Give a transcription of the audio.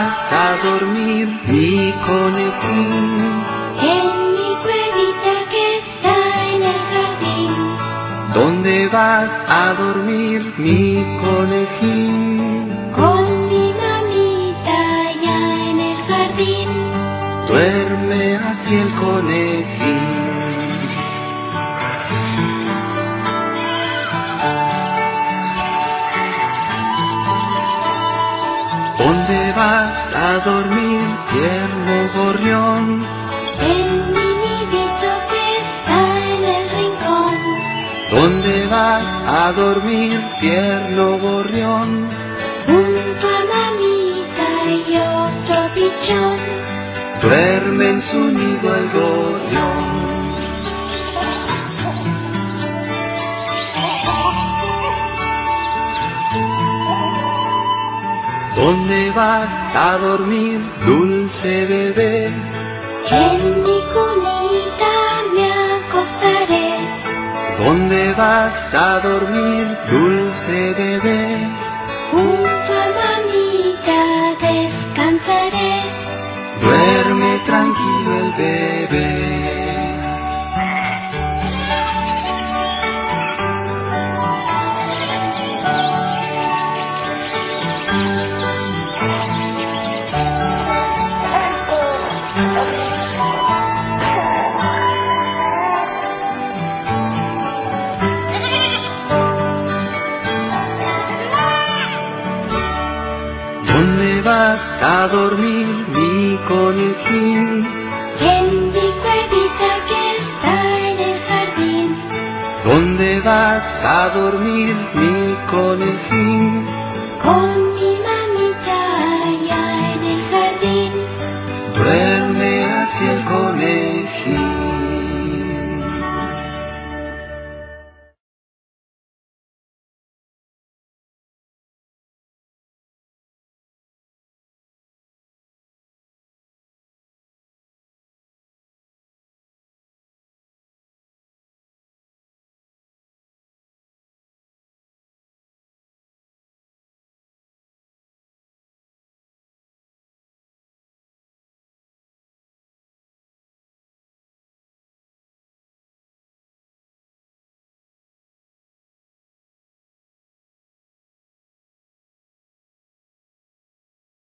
vas a dormir, mi conejín? En mi cuevita que está en el jardín. ¿Dónde vas a dormir, mi conejín? Con mi mamita allá en el jardín. Duerme así el conejín. ¿Dónde vas a dormir, tierno gorrión? En mi nidito que está en el rincón. ¿Dónde vas a dormir, tierno gorrión? Junto a mamita y otro pichón. Duerme en su nido el gorrión. ¿Dónde vas a dormir, dulce bebé? En mi cunita me acostaré. ¿Dónde vas a dormir, dulce bebé? Junto a mamita descansaré. Duerme tranquilo el bebé. ¿Dónde vas a dormir, mi conejín? En mi cuevita que está en el jardín. ¿Dónde vas a dormir, mi conejín?